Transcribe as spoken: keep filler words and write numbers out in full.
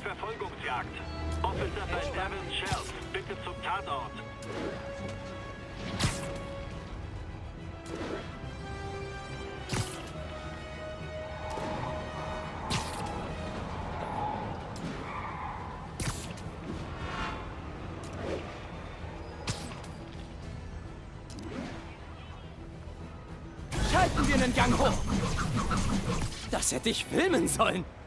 Verfolgungsjagd. Officer bei Devon Shells, bitte zum Tatort. Schalten wir einen Gang hoch. Das hätte ich filmen sollen.